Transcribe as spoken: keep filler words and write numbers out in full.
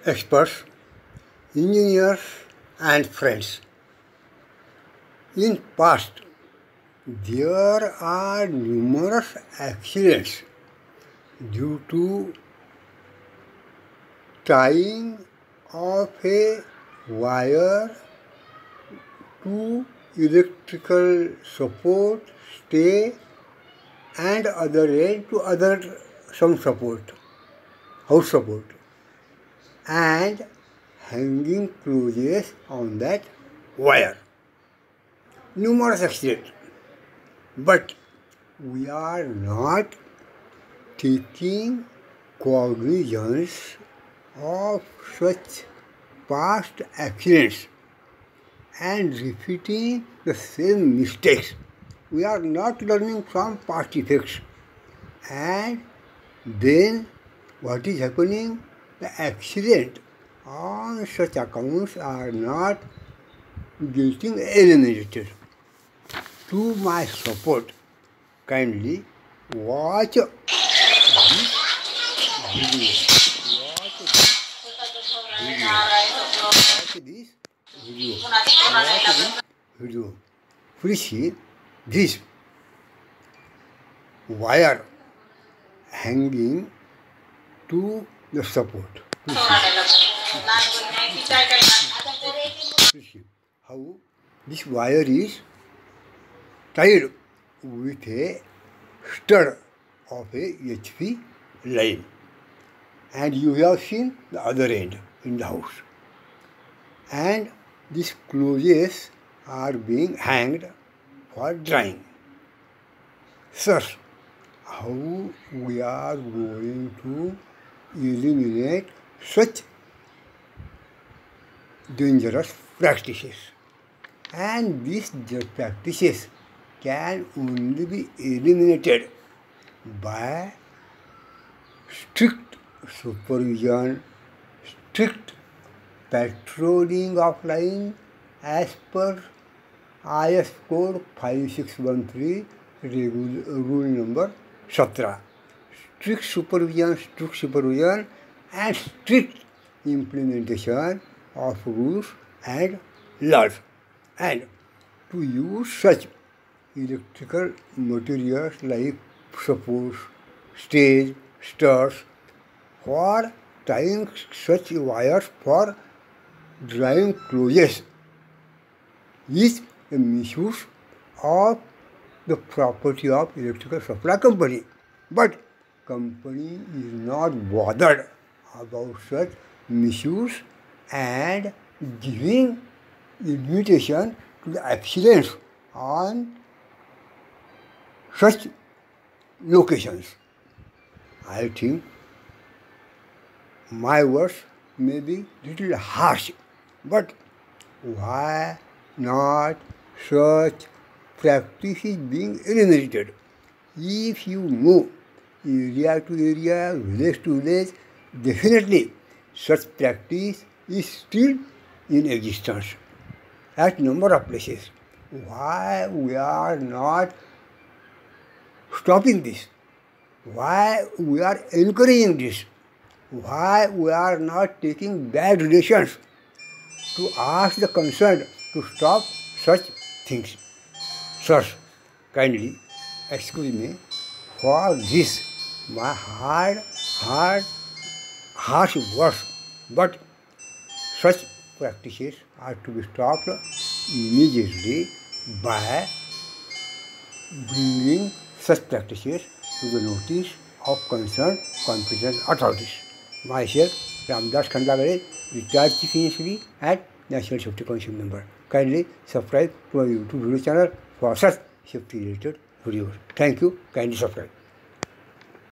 experts, engineers and friends. In past, there are numerous accidents due to tying of a wire to electrical support, stay and other end to other some support, house support, and hanging clothes on that wire. Numerous accidents. But we are not taking cognizance of such past accidents and repeating the same mistakes. We are not learning from past effects. And then what is happening? The accident on such accounts are not getting eliminated. To my support, kindly watch this video. Watch this video. Watch this video. Watch this video. Please see this wire hanging to the support. Please see. Please see how this wire is tied with a stud of a H P line, and you have seen the other end in the house, and these clothes are being hanged for drying. Sir, how we are going to eliminate such dangerous practices? And these practices can only be eliminated by strict supervision, strict patrolling of line as per I S code five six one three rule number seventeen. Strict supervision, strict supervision and strict implementation of rules and laws. And to use such electrical materials like supports, stays, studs for tying such wires for drying clothes is a misuse of the property of electrical supply company. But company is not bothered about such misuse and giving limitation to the accidents on such locations. I think my words may be little harsh, but why not such practice is being eliminated? If you move area to area, village to village, definitely such practice is still in existence at number of places. Why we are not stopping this? Why we are encouraging this? Why we are not taking bad relations to ask the concerned to stop such things? Sir, kindly excuse me for this, my hard, hard, harsh words, but such practices are to be stopped immediately by bringing such practices to the notice of concerned competent authorities. Myself, Ramdas Khandagare, retired Chief Engineer at National Safety Council member. Kindly subscribe to our YouTube video channel for such safety related videos. Thank you. Kindly subscribe.